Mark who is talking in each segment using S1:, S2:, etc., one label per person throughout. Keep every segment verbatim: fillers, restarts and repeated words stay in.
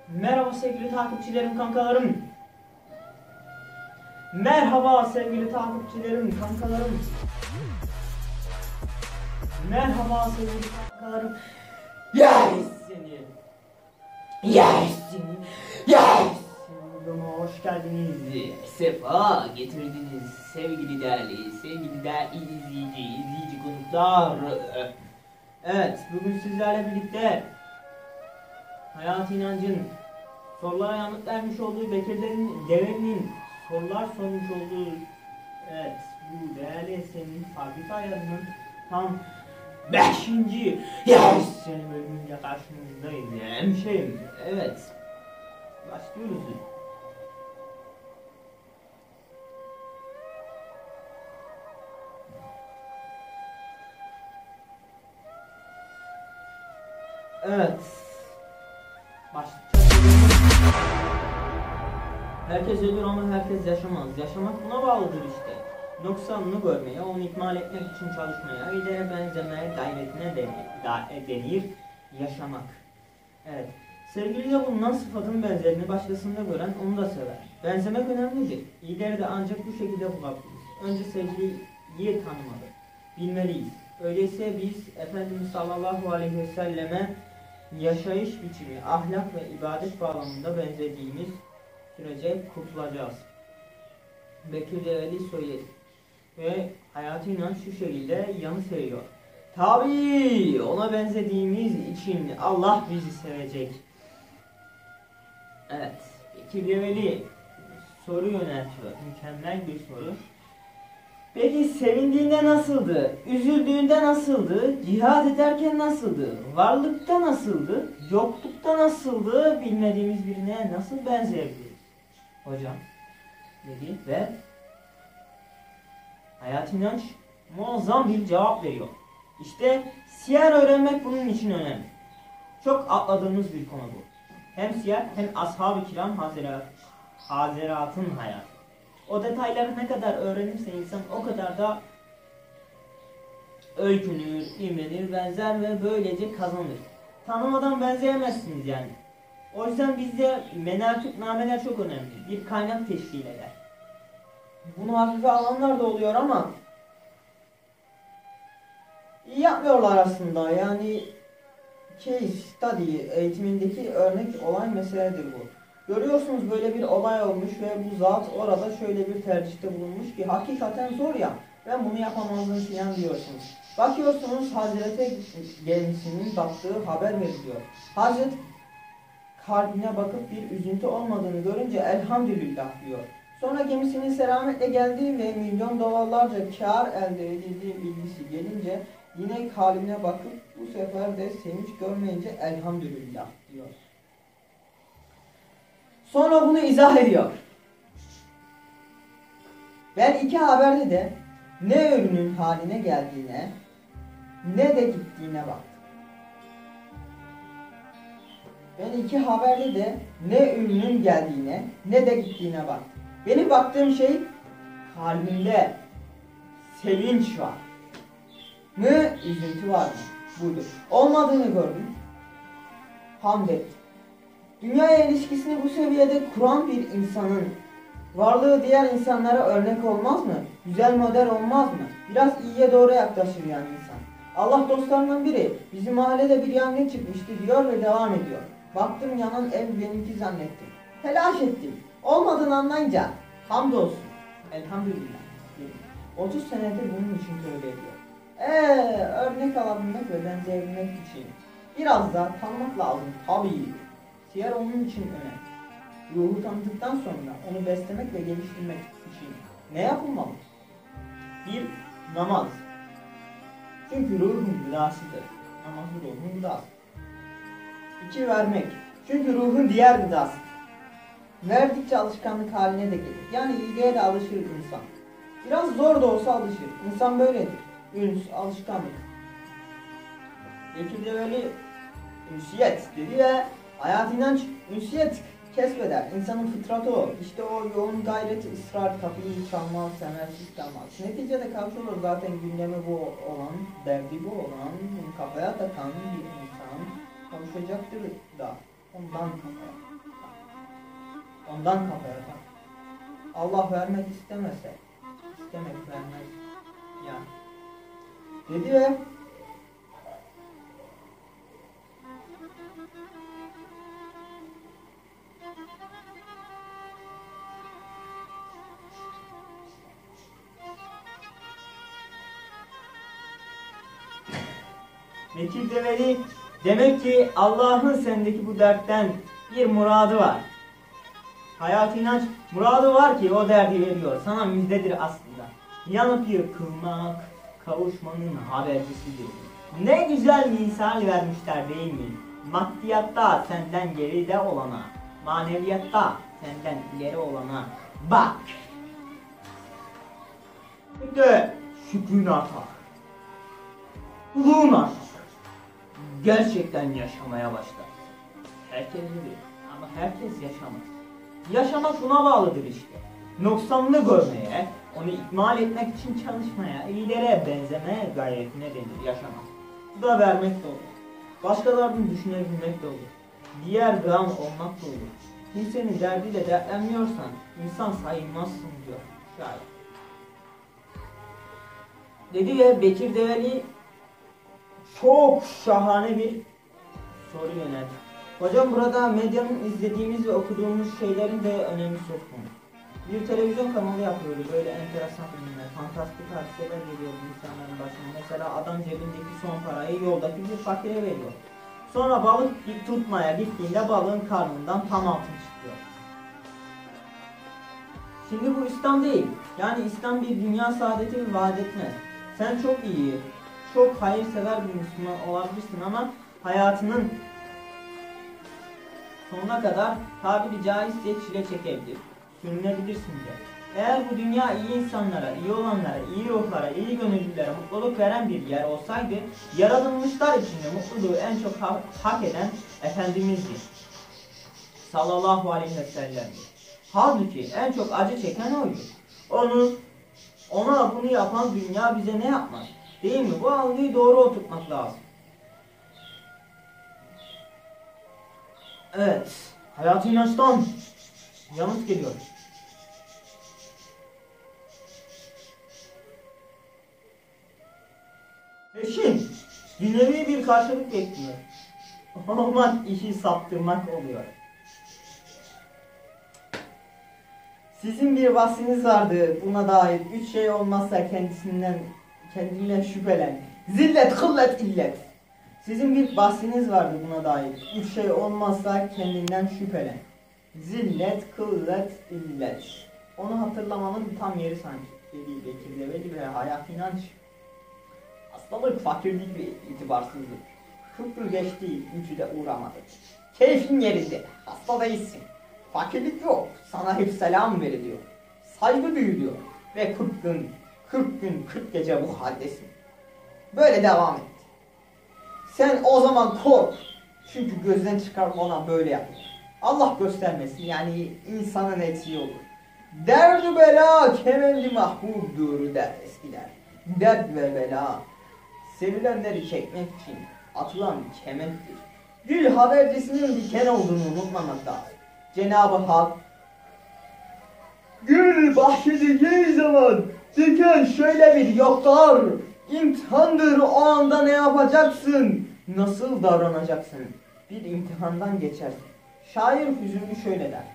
S1: Merhaba sevgili takipçilerim, kankalarım. Merhaba sevgili takipçilerim, kankalarım. Merhaba sevgili kankalarım. Yes seni. Yes seni. Yes. Videoma hoş geldiniz. Sefa getirdiniz sevgili değerli, sevgili değerli izleyici, izleyici konuklar. Evet, bugün sizlerle birlikte Hayat İnancın sorulara yanıt vermiş olduğu Bekir Deve'nin sorular sormuş olduğu, evet, bu değerli eserinin fabrika ayarının tam beşinci yarısının bölümünde karşınızdayız hemşehrim. Evet, başlıyoruz. Evet, başlayacağız. Herkes ölür ama herkes yaşamaz. Yaşamak buna bağlıdır işte. Noksanını görmeye, onu ikmal etmek için çalışmaya, lidere benzemeye gayretine denir yaşamak. Evet. Sevgilide bulunan sıfatın benzerini başkasında gören onu da sever. Benzemek önemlidir. Lideri de ancak bu şekilde bulabiliriz. Önce sevgiliyi tanımalı, bilmeliyiz. Öyleyse biz Efendimiz sallallahu aleyhi ve selleme yaşayış biçimi, ahlak ve ibadet bağlamında benzediğimiz sürece kurtulacağız. Bekir Develi söyledi ve Hayat İnanç şu şekilde yanı seriyor. Tabii ona benzediğimiz için Allah bizi sevecek. Evet, Bekir Develi soru yöneltiyor. Mükemmel bir soru. Peki sevindiğinde nasıldı? Üzüldüğünde nasıldı? Cihad ederken nasıldı? Varlıkta nasıldı? Yoklukta nasıldı? Bilmediğimiz birine nasıl benzeyebiliriz? Hocam dedi ve Hayat İnanç muazzam bir cevap veriyor. İşte siyer öğrenmek bunun için önemli. Çok atladığımız bir konu bu. Hem siyer hem ashab-ı kiram hazirat, haziratın hayatı. O detayları ne kadar öğrenirse insan o kadar da öykünür, imrenir, benzer ve böylece kazanır. Tanımadan benzeyemezsiniz yani. O yüzden bizde menakıbnameler çok önemli. Bir kaynak teşkil eder. Bunu hafife alanlar da oluyor ama iyi yapmıyorlar aslında. Yani case study eğitimindeki örnek olay meseledir bu. Görüyorsunuz böyle bir olay olmuş ve bu zat orada şöyle bir tercihte bulunmuş ki hakikaten zor ya, ben bunu yapamazdım filan diyorsunuz. Bakıyorsunuz Hazreti gemisinin baktığı haber veriliyor. Hazret kalbine bakıp bir üzüntü olmadığını görünce elhamdülillah diyor. Sonra gemisinin selametle geldiği ve milyon dolarlarca kar elde edildiği bilgisi gelince yine kalbine bakıp bu sefer de sevinç görmeyince elhamdülillah diyor. Sonra bunu izah ediyor. Ben iki haberde de ne ürünün haline geldiğine ne de gittiğine baktım. Ben iki haberde de ne ürünün geldiğine ne de gittiğine baktım. Benim baktığım şey kalbimde sevinç var mı, üzüntü var mı? Budur. Olmadığını gördüm. Hamd ettim. Dünyaya ilişkisini bu seviyede kuran bir insanın varlığı diğer insanlara örnek olmaz mı? Güzel model olmaz mı? Biraz iyiye doğru yaklaşır yani insan. Allah dostlarından biri bizim mahallede bir yangın çıkmıştı diyor ve devam ediyor. Baktım yanan ev benimki zannettim. Telaş ettim. Olmadığını anlayınca hamdolsun, elhamdülillah dedim. otuz senedir bunun için tövbe ediyor. Eee örnek alabilmek ve benzeyebilmek için biraz da tanımak lazım tabii. Siyer onun için önemli. Ruhu tanıdıktan sonra onu beslemek ve geliştirmek için ne yapılmalı? Bir, namaz. Çünkü ruhun gıdasıdır. Namaz ruhun gıdası. İki, vermek. Çünkü ruhun diğer gıdası. Verdikçe alışkanlık haline de gelir. Yani iyiliğe de alışır insan. Biraz zor da olsa alışır. İnsan böyledir. Üns, alışkanlık. Bekir Develi ünsiyet dedi ve Hayat İnanç ünsiyet kesbeder. İnsanın fıtratı o. İşte o yoğun gayret, ısrar, kapıyı çalmaz, semersiz kalmaz. Neticede kavşulur zaten gündemi bu olan, derdi bu olan, kafaya takan bir insan kavuşacaktır da ondan kafaya. Ondan kafaya tak. Allah vermek istemese, istemek vermez. Ya. Dedi ve Bekir Develi demek ki Allah'ın sendeki bu dertten bir muradı var. Hayat inanç muradı var ki o derdi veriyor. Sana müjdedir aslında. Yanıp yıkılmak kavuşmanın habercisidir. Ne güzel misal vermişler değil mi? Maddiyatta senden geride olana, maneviyatta senden ileri olana bak. Bir de şükrün artar. Uluğun artar. Gerçekten yaşamaya başlar. Herkes bilir ama herkes yaşamaz. Yaşamak buna bağlıdır işte. Noksanını görmeye, onu ikmal etmek için çalışmaya, iyilere benzemeye gayretine denir yaşamak. Bu da vermek de olur. Başkalarını düşünebilmek de olur. Diğer gam olmak da olur. Kimsenin derdiyle dertlenmiyorsan insan sayılmazsın diyor şair. Dedi ve Bekir Develi çok şahane bir soru yöneltti. Hocam burada medyanın izlediğimiz ve okuduğumuz şeylerin de önemi söz konusu. Bir televizyon kanalı yapıyordu böyle enteresan filmler, fantastik hadiseler geliyor insanların başına. Mesela adam cebindeki son parayı yoldaki bir fakire veriyor. Sonra balık tutmaya gittiğinde balığın karnından tam altın çıkıyor. Şimdi bu İslam değil. Yani İslam bir dünya saadeti vaat etmez. Sen çok iyi, çok hayırsever bir Müslüman olabilirsin ama hayatının sonuna kadar tabiri caizse çile çekebilir, sürünebilirsin de. Eğer bu dünya iyi insanlara, iyi olanlara, iyi ruhlara, iyi gönüllülere mutluluk veren bir yer olsaydı, yaratılmışlar içinde mutluluğu en çok ha hak eden Efendimiz'di. Sallallahu aleyhi ve sellem. Halbuki en çok acı çeken oydu. Onu, ona bunu yapan dünya bize ne yapmaz? Değil mi? Bu algıyı doğru oturtmak lazım. Evet, hayat-ı inançtan yanıt geliyor. Peşin, dünyevi bir karşılık bekliyor. Olmak işi saptırmak oluyor. Sizin bir bahsiniz vardı buna dair. Üç şey olmazsa kendisinden, kendinden şüphelen. Zillet, kıllet, illet. Sizin bir bahsiniz vardı buna dair. Üç şey olmazsa kendinden şüphelen. Zillet, kıllet, illet. Onu hatırlamanın tam yeri sanki. Dedi Bekir Develi ve hayat inanç. Hastalık, fakirlik ve itibarsızlık. Kırk yıl geçti, üçü de uğramadı. Keyfin yerinde, hasta değilsin. Fakirlik yok, sana hep selam veriliyor. Saygı duyuluyor ve kırk gün, kırk gün, kırk gece bu haldesin. Böyle devam et. Sen o zaman kork. Çünkü gözden çıkarma ona böyle yapıyor. Allah göstermesin yani insanın eksiği olur. Derd bela kemendi mahbubdur der eskiler. Dert ve bela sevilenleri çekmek için atılan kementtir. Gül habercisinin diken olduğunu unutmamak lazım. Cenab-ı Hak gül bahşedeceği zaman diken şöyle bir yoklar. İmtihandır, o anda ne yapacaksın? Nasıl davranacaksın? Bir imtihandan geçersin. Şair hüzünlü şöyle der.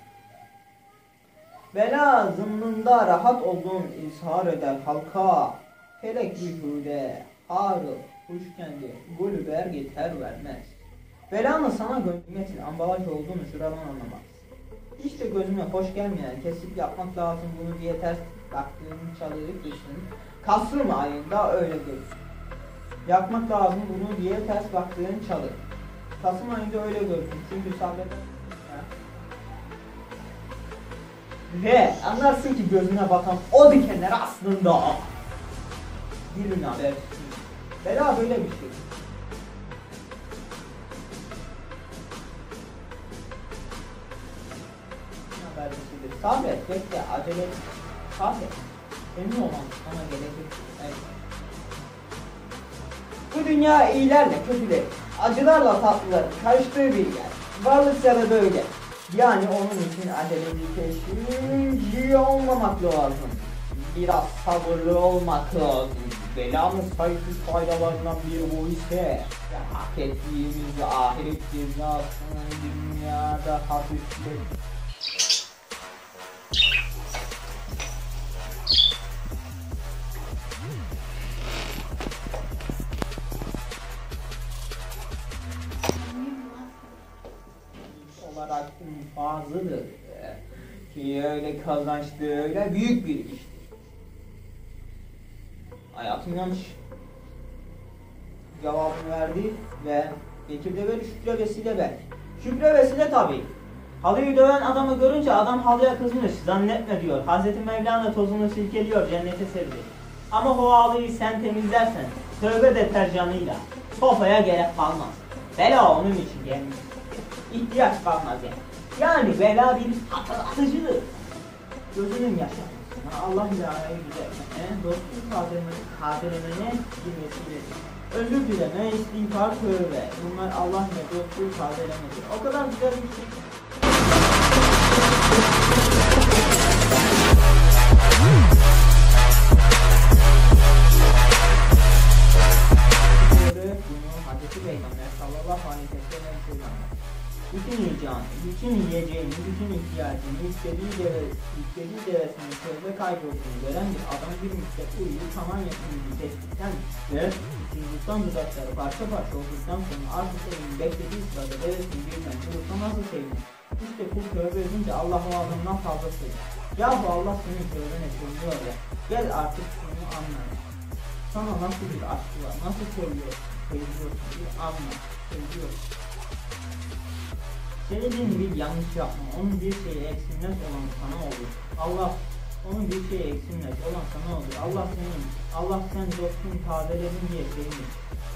S1: Bela zımnında rahat olduğun izhar eder halka. Felek vücude harı huşkendi gül bergi ter vermez. Belanın sana göndermetin ambalaj olduğunu şuradan anlamaz. İşte gözüme hoş gelmeyen kesip yapmak lazım bunu diye ters baktığın çalıyı kışın. Kasım ayında öyle görürsün. Yakmak lazım bunu diye ters baktığın çalı. Kasım ayında öyle görürsün. Çünkü sabret. Ve anlarsın ki gözüne bakan o dikenler aslında gülün haber. Bela böyle bir şey. Habercisidir. Sabret, bekle, acele et. Sabret. Emin olan sana gelecek. Evet. Bu dünya iyilerle kötüleri, acılarla tatlıların karıştığı bir yer. Varlıkları böyle. Yani onun için aceleci teşhirci olmamak lazım. Biraz sabırlı olmak lazım. Belanın sayısız faydalarından biri bu ise ya hak ettiğimiz ahiret cezasını dünyada hafiflet. Olarak fazladır ki öyle kazançlı öyle büyük bir iştir. Hayatım yanlış. Cevabını verdi ve Bekir böyle Şükrü vesile ver. Şükrü vesile tabi. Halıyı döven adamı görünce adam halıya kızmış. Zannetme diyor. Hazreti Mevlana tozunu silkeliyor, cennete sevdi. Ama o halıyı sen temizlersen tövbe deterjanıyla sofaya gerek kalmaz. Bela onun için gelmiş. İhtiyaç kalmaz yani. Yani bela bir hatırlatıcıdır. Gözünün yaşamasına, Allah ilaheyi düzeltmene, dostluk kaderimine girmesidir. Özür dileme, istiğfar, tövbe. Bunlar Allah ile dostluğu kaderimedir. O kadar güzel bir şey. Bunu Hazreti Peygamber sallallahu aleyhi ve sellem kullanır. Bütün yiyeceğini, bütün yiyeceğini, bütün ihtiyacını, istediği deve, istediği devesinin sözde kaybolduğunu gören bir adam bir müddet uyuyu tamam yapımını seçtikten ve susuzluktan dudakları parça parça olduktan sonra artık evinin beklediği sırada devesini birden bulursa nasıl sevinir? İşte kul tövbe edince Allah o adamdan fazla sevinir. Yahu Allah senin tövbene seviniyor ya, gel artık şunu anla. Sana nasıl bir aşkı var, nasıl seviyor, seviyorsun bir anla, seviyorsun. Söylediğin bir yanlış yapma, onun bir şeyi eksilmez olan sana olur. Allah, onun bir şeyi eksilmez olan sana olur. Allah senin, Allah sen dostun tazeledin diye sevinir.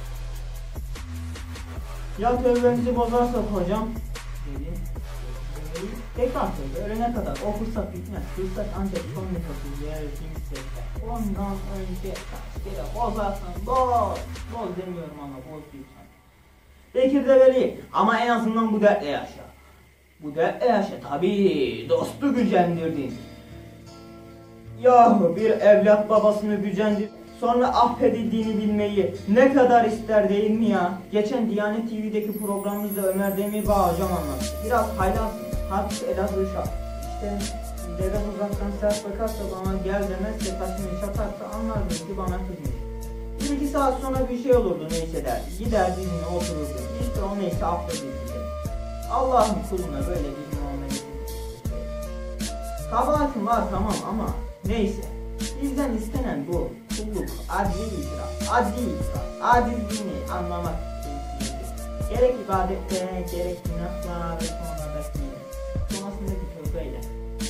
S1: Ya tövbemizi bozarsak hocam, dedi. Tekrar söyle, ölene kadar o fırsat bitmez. Fırsat ancak son nefesi ziyaretini isterse. Ondan önce kaç kere bozarsan boz, boz demiyorum ama boz diyorsan. Bekir de veli ama en azından bu dertle yaşa. Bu dertle yaşa tabii, dostu gücendirdin. Yahu bir evlat babasını gücendir, sonra affedildiğini bilmeyi ne kadar ister değil mi ya? Geçen Diyanet T V'deki programımızda Ömer Demirbağ hocam anlattı. Biraz haylaz, hafif Elazığ şart. İşte dedem uzaktan sert bakarsa bana gel demezse taşını çatarsa anlardım ki bana kızmış. Bir iki saat sonra bir şey olurdu neyse derdi. Gider dizine otururdu. İşte o neyse affedildi. Allah'ın kuluna böyle bir muamele edildi. Kabahatim var tamam ama neyse. Bizden istenen bu. Kulluk, adli itiraf, adli itiraf, adilliğini anlamak gereklidir. Gerek ibadette, gerek günahlar ve sonradaki, sonrasındaki tövbeyle.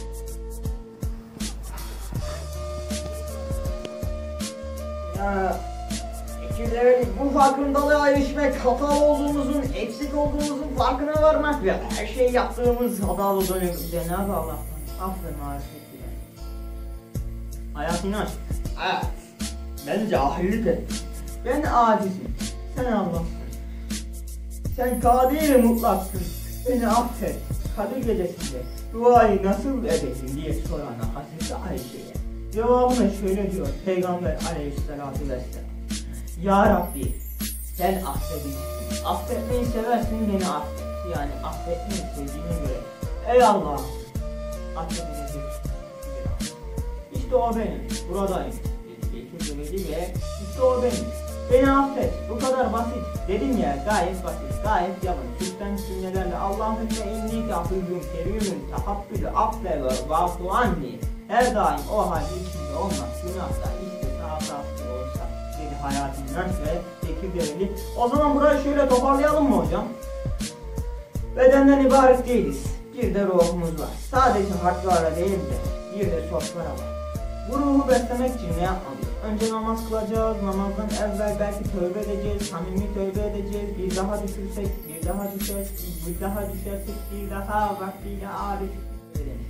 S1: Ya... Bu farkındalığa erişmek, hata olduğumuzun, eksik olduğumuzun farkına varmak ve her şey yaptığımız hatalı dönüp Cenab-ı Allah'tan af ve marifet dilemek. Hayatını aç. Evet. Ben cahillik ettim. Ben acizim. Sen Allah'sın. Sen kadir mutlaksın. Beni affet. Kadir gecesinde duayı nasıl edeyim diye sorana Hazreti Ayşe'ye cevabına şöyle diyor Peygamber aleyhissalatü vesselam. Ya Rabbi sen affedicisin. Affetmeyi seversin beni affet. Yani affetmeyi sevdiğine göre. Ey Allah affedicisin. İşte o benim. Buradayım. Bekir dedi ve işte o benim. Beni affet. Bu kadar basit. Dedim ya gayet basit. Gayet yalın. Türkten cümlelerle Allahümme inni kafirun kerimün tahabbülü afle ve vafu anni. Her daim o hal içinde olmaz. Günahda işte sağ olsa. Hayatından ve Bekir Develi. O zaman burayı şöyle toparlayalım mı hocam? Bedenden ibaret değiliz. Bir de ruhumuz var. Sadece harflara değil de bir de soflara var. Bu ruhu beslemek için ne yapmalıyız? Önce namaz kılacağız. Namazdan evvel belki tövbe edeceğiz. Samimi tövbe edeceğiz. Bir daha düşürsek, bir daha düşersek, bir daha düşersek, bir daha vaktiyle arif edelim.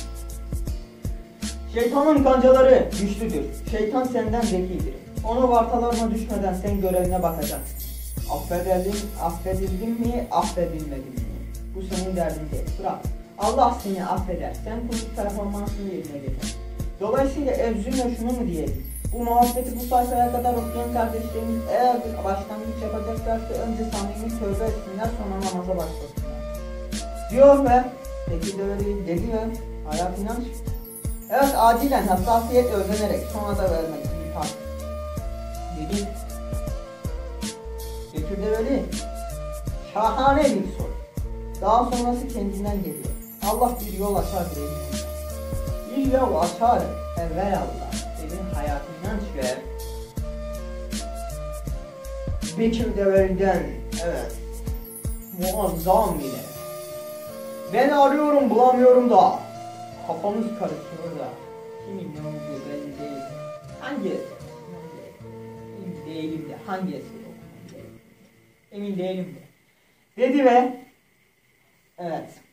S1: Şeytanın kancaları güçlüdür. Şeytan senden zekidir. Onu vartalarına düşmeden sen görevine bakacaksın. Affedildin, affedildin mi, affedilmedin mi? Bu senin derdin değil. Bırak. Allah seni affeder. Sen kulüp performansını yerine getir. Dolayısıyla Evzim'le şunu mu diyelim? Bu muhabbeti bu sayfaya kadar okuyan kardeşlerimiz eğer bir başlangıç yapacaklarsa önce samimi tövbe etsinler, sonra namaza başlasınlar. Diyor ve peki de öyle dedi ve hayat inanç. Evet, acilen hassasiyetle özenerek sonra da vermek imkan. Dedi. Bekir Develi şahane bir soru. Daha sonrası kendinden geliyor. Allah bir yol açar diye. Bir yol açar evvelallah. Senin hayat inanç ve Bekir Develi'den evet muazzam yine. Ben arıyorum bulamıyorum da kafamız karışıyor da kimin ne olduğu belli değil. Hangi emin değilim de hangi eseri okumam emin değilim de dedi ve evet